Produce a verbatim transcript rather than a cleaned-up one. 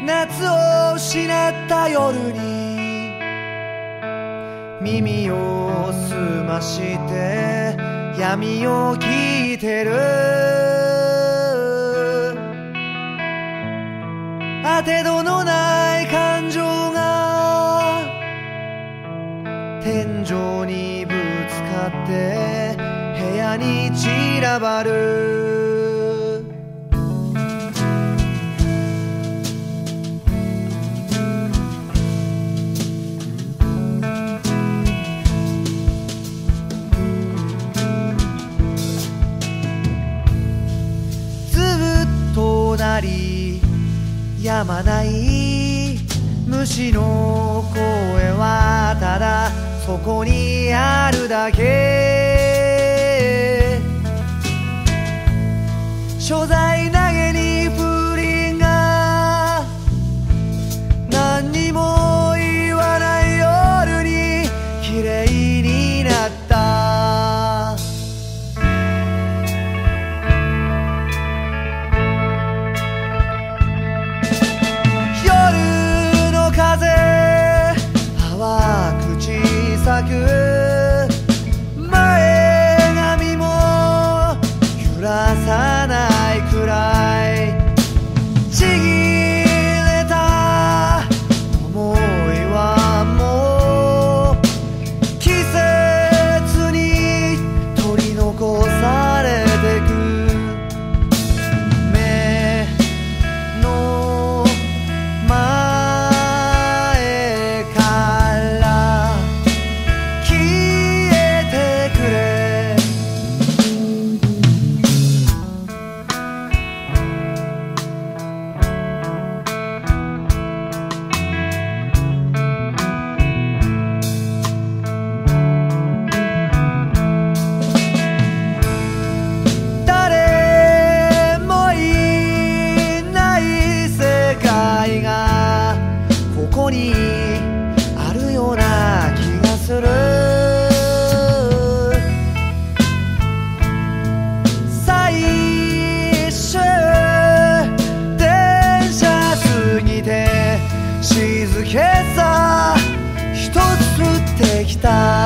夏を失った夜に耳を澄まして闇を聞いてる。当てどのない感情が天井にぶつかって部屋に散らばる。隣やまない虫の声はただそこにあるだけ。所在投げに風鈴が何にも言わない夜に綺麗になった。咲く前髪も揺らさないくらいちぎれた想いはもう季節に取り残されてく。目の前からここにあるような気がする。最終電車過ぎて静けさ一つ降ってきた。